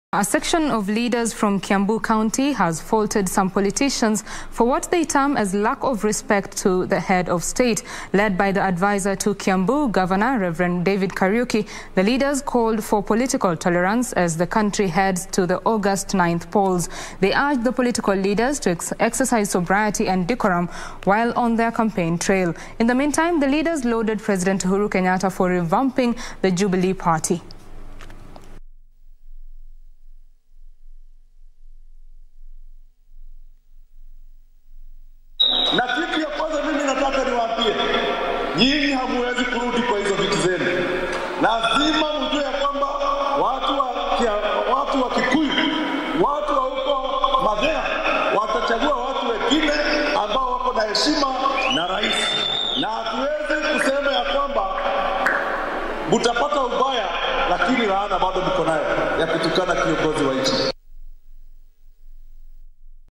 A section of leaders from Kiambu County has faulted some politicians for what they term as lack of respect to the head of state. Led by the advisor to Kiambu Governor Rev Kariuki, the leaders called for political tolerance as the country heads to the August 9th polls. They urged the political leaders to exercise sobriety and decorum while on their campaign trail. In the meantime, the leaders lauded President Uhuru Kenyatta for revamping the Jubilee Party. Na kitu ya kwanza mimi nataka niwaambie, nyinyi hamuwezi kurudi kwa hizo vitu zenu. Lazima mjue ya kwamba watu wa Kikuyu, watu wa huko Madhea watachagua watu wengine ambao wako na heshima na rais. Na hatuwezi kusema ya kwamba mtapata ubaya lakini laana bado mko nayo ya kutukana kiongozi wa nchi.